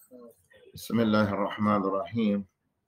بسم الله الرحمن الرحيم.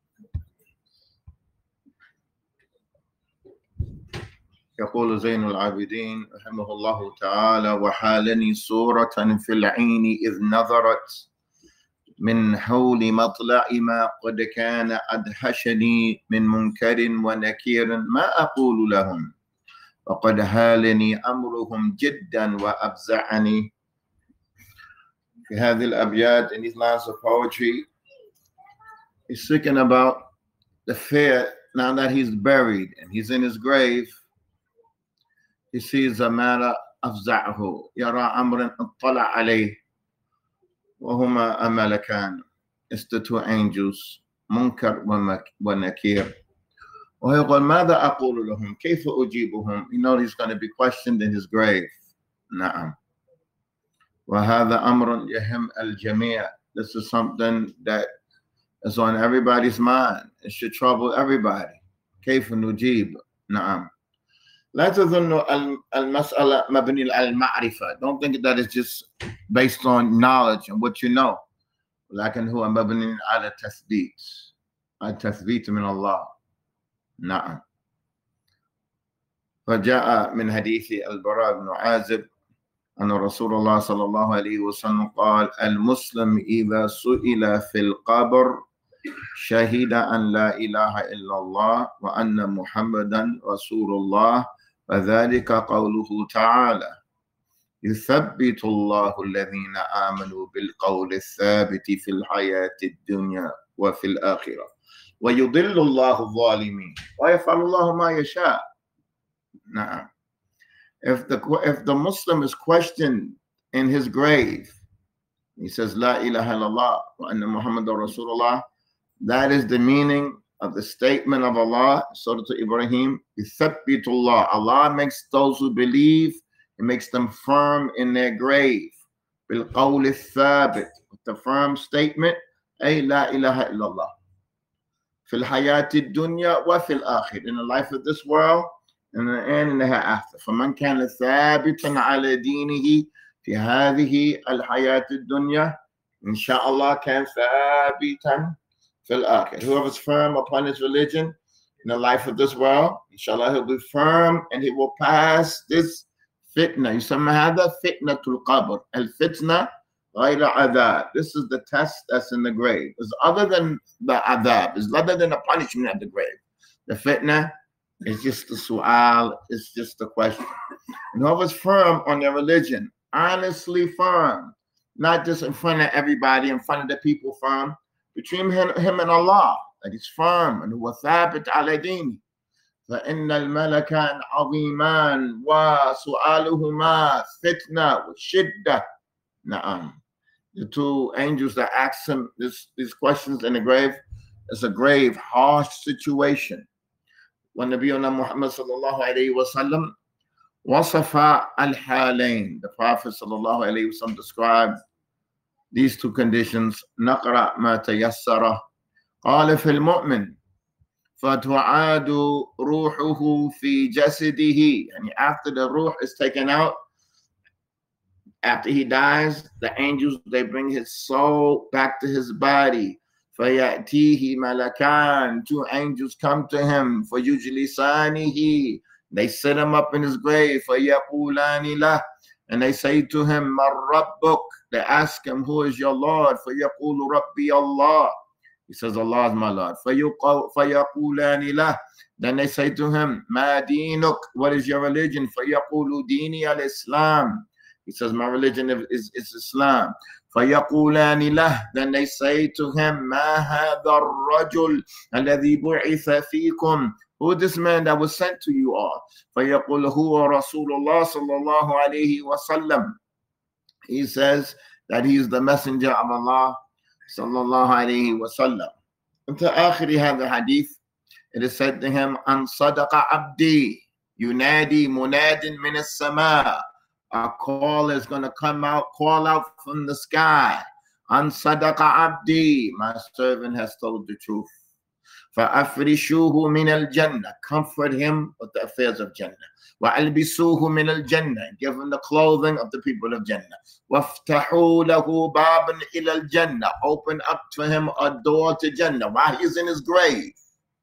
يقول زين العابدين رحمه الله تعالى: وحالني صورة في العين إذ نظرت من حول مطلع ما قد كان أدهشني من منكر ونكير ما أقول لهم وقد هالني أمرهم جدا وأفزعني. في هذه الأبيات, in these lines of poetry, he's speaking about the fear now that he's buried and he's in his grave. He sees a matter أفزعه يرى أمرا اطلع عليه وهما ملكان. It's the two angels منكر ونكير. ويقول ماذا أقول لهم كيف أجيبهم. You know he's going to be questioned in his grave. نعم. وهذا أمر يهم الجميع. This is something that is on everybody's mind. It should trouble everybody. كيف نجيب. نعم. لا تظن المسألة مبني على المعرفة. Don't think that it's just based on knowledge and what you know. لكن هو مبني على التثبيت. التثبيت من الله. نعم. فجاء من حديث البراء بن عازب أن رسول الله صلى الله عليه وسلم قال: المسلم إذا سئل في القبر شهد أن لا إله إلا الله وأن محمدا رسول الله فذلك قوله تعالى: يثبت الله الذين آمنوا بالقول الثابت في الحياة الدنيا وفي الآخرة ويضل الله الظالمين ويفعل الله ما يشاء. نعم. If the Muslim is questioned in his grave, he says La ilaha illallah wa anna Muhammadan Rasulullah. That is the meaning of the statement of Allah, Surah Ibrahim. Yuthabbitullah. Allah makes those who believe, He makes them firm in their grave. Bil qawl thabit, with the firm statement, ay la ilaha illallah. Fil hayati dunya wa fil akhir, in the life of this world and in the hereafter. فمن كان ثابتا على دينه في هذه الحياة الدنيا إن شاء الله كان ثابتا في الآخر. Whoever's firm upon his religion in the life of this world, inshallah, he'll be firm and he will pass this fitna. يسمى هذا فتنة القبر. الفتنة غير عذاب. This is the test that's in the grave. It's other than the adab. It's other than the punishment at the grave. The fitna is just the su'al. It's just the question. And whoever's firm on their religion, honestly firm, not just in front of everybody, in front of the people firm, between him and Allah, that he's firm, and huwa thabit ala dini. فإن الملكان عظيمان وسؤالهما فتنة وشدة. نعم. The two angels that ask him these questions in the grave, it's a grave, harsh situation. When Nabiyuna Muhammad sallallahu alayhi wa sallam wasafa al-halayn, the Prophet sallallahu alayhi wa sallam described these two conditions. نقرأ ما تيسر. قال في المؤمن فتعاد روحه في جسده. And after the ruh is taken out, after he dies, the angels, they bring his soul back to his body. فَيَأْتِيهِ مَلَكَانِ. Two angels come to him. فَيُجْلِسَانِهِ. They sit him up in his grave. فَيَقُولَانِ لَهُ. And they say to him, مَنْ رَبُّكَ. They ask him, who is your Lord? فَيَقُولُ رَبِّي Allah. He says, Allah is my Lord. فَيَقُولَانِ لَهُ. Then they say to him, مَا دِينُكَ. What is your religion? فَيَقُولُ دِينِي الْإِسْلَامِ. He says, my religion is Islam. فَيَقُولَانِ لَهُ. Then they say to him, مَا هَذَا الرَّجُلُ الَّذِي بُعِثَ فِيكُمْ. Who is this man that was sent to you all? فَيَقُولُ هُوَ رَسُولُ اللَّهِ صَلَّى اللَّهُ عَلَيْهِ وَسَلَّمَ. He says that he is the messenger of Allah صلى الله عليه وسلم. Until آخر هذا الحديث, it is said to him, أن صدق عبدي ينادي مناد من السماء. A call is going to come out, call out from the sky. An sadaqa abdi, my servant has told the truth. فَأَفْرِشُوهُ مِنَ الْجَنَّةِ Comfort him with the affairs of Jannah. وَأَلْبِسُوهُ مِنَ الْجَنَّةِ Give him the clothing of the people of Jannah. وَافْتَحُوا لَهُ بَابًا إِلَى الْجَنَّةِ Open up to him a door to Jannah while he's in his grave.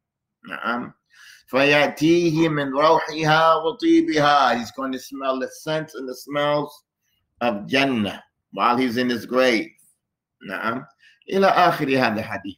فَيَأْتِيهِ مِنْ رَوْحِهَا وَطِيبِهَا He's going to smell the scent and the smells of Jannah while he's in his grave. نعم. إلى آخر هذا الحديث.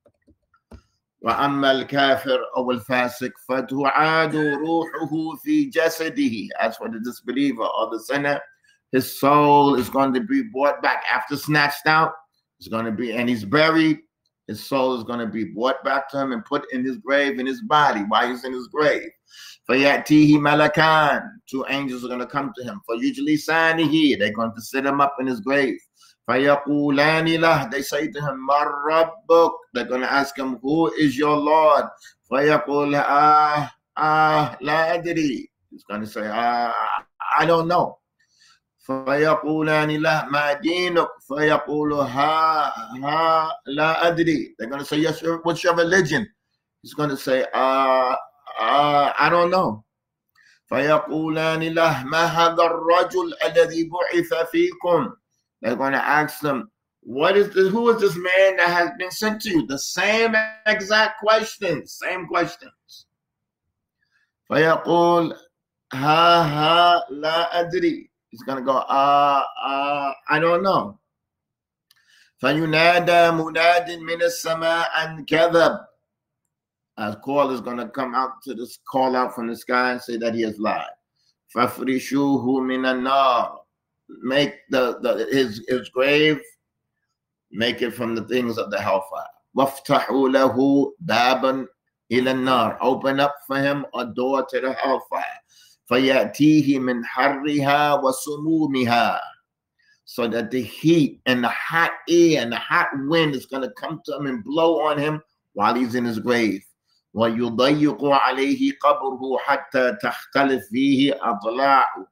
وأما الكافر أو الفاسق فتعاد روحه في جسده. As for the disbeliever or the sinner, his soul is going to be brought back after snatched out. It's going to be, and he's buried. His soul is going to be brought back to him and put in his grave, in his body, while he's in his grave. فَيَأْتِيهِ مَلَكَانِ Two angels are going to come to him. فَيُجْلِسَانِهِ They're going to sit him up in his grave. فَيَقُولَانِ لَهُ They say to him, مَنْ رَبُّكَ They're going to ask him, who is your Lord? فَيَقُولَ لَا أَدْرِي He's going to say, I don't know. فَيَقُولَانِ لَهُ مَا دِينُكَ فَيَقُولُ لَا أَدْرِي They're going to say, yes, what's your religion? He's going to say, I don't know. فَيَقُولَانِ لَهُ مَا هَذَا الرَّجُلُ الَّذِي بُعِثَ فِيكُمْ They're going to ask them, who is this man that has been sent to you? The same exact questions, same questions. فَيَقُولُ لَا أَدْرِي He's going to go, I don't know. فَيُنَادَى مُنَادٍ مِنَ السَّمَاءِ أَنْ كَذَبَ A call is going to come out to this call out from the sky and say that he has lied. فَفْرِشُوهُ مِنَ النَّارِ Make his grave, make it from the things of the hellfire. وَافْتَحُوا لَهُ بَابًا إِلَى النَّارِ Open up for him a door to the hellfire. فَيَأْتِيهِ مِنْ حَرِّهَا وَسُمُومِهَا So that the heat and the hot air and the hot wind is going to come to him and blow on him while he's in his grave. وَيُضَيِّقُ عَلَيْهِ قَبْرُهُ حَتَّى تَخْتَلِفْ فِيهِ أَضْلَاعُهُ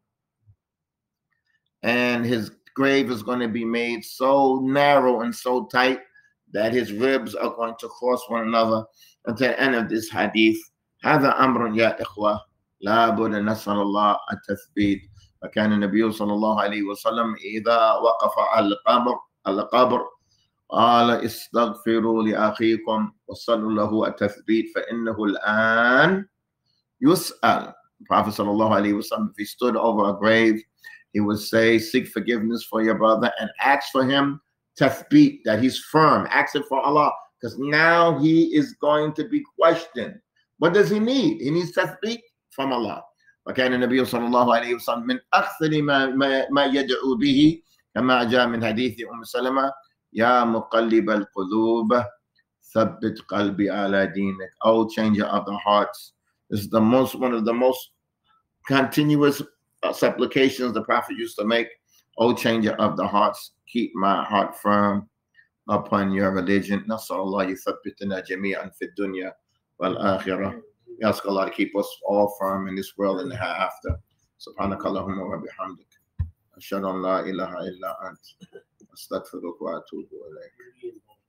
And his grave is going to be made so narrow and so tight that his ribs are going to cross one another. Until the end of this hadith, هذا أمر يا إخوة لا بد نسأل الله التثبيت. فكان النبي صلى الله عليه وسلم إذا وقف على القبر قال استغفروا لأخيكم وصلوا له التثبيت فإنه الآن يسأل. Prophet sallallahu alaihi wasallam, if he stood over a grave, he would say, seek forgiveness for your brother and ask for him tathbeet, that he's firm. Ask it for Allah, because now he is going to be questioned. What does he need? He needs tathbeet from Allah. وكان النبي صلى الله عليه وسلم من أكثر ما يدعو به كما جاء من حديث أم سلمة يا مقلب القلوب ثبت قلبي على دينك. O changer of the hearts. This is one of the most continuous supplications the Prophet used to make. O changer of the hearts, keep my heart firm upon your religion. نسأل الله يثبتنا جميعا في الدنيا والآخرة. We ask Allah to keep us all firm in this world and the hereafter. سبحانك اللهم وبحمدك أشهد أن لا إله إلا أنت أستغفرك وأتوب إليك.